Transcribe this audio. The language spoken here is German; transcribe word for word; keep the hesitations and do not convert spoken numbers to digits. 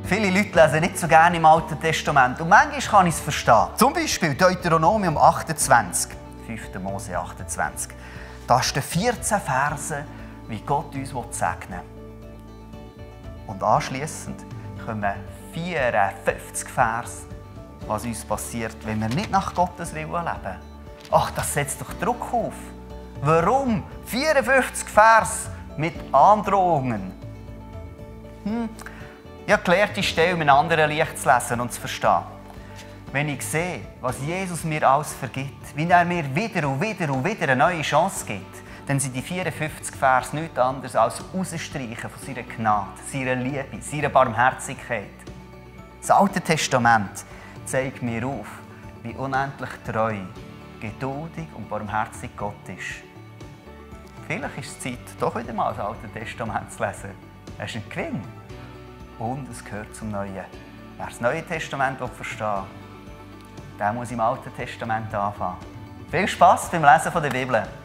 Viele Leute lesen nicht so gerne im Alten Testament und manchmal kann ich es verstehen. Zum Beispiel Deuteronomium achtundzwanzig, fünfter Mose achtundzwanzig. Da stehen vierzehn Verse, wie Gott uns segnen will. Und anschliessend kommen vierundfünfzig Verse, was uns passiert, wenn wir nicht nach Gottes Willen leben. Ach, das setzt doch Druck auf. Warum? vierundfünfzig Verse mit Androhungen. Hm. Ich habe gelernt, die Stelle in einem anderen Licht zu lesen und zu verstehen. Wenn ich sehe, was Jesus mir alles vergibt, wie er mir wieder und wieder und wieder eine neue Chance gibt, dann sind die vierundfünfzig Verse nichts anderes als Ausstreichen von seiner Gnade, seiner Liebe, seiner Barmherzigkeit. Das Alte Testament zeigt mir auf, wie unendlich treu, geduldig und barmherzig Gott ist. Vielleicht ist es Zeit, doch wieder mal das Alte Testament zu lesen. Es ist ein Gewinn. Und es gehört zum Neuen. Wer das Neue Testament verstehen will, der muss im Alten Testament anfangen. Viel Spass beim Lesen der Bibel.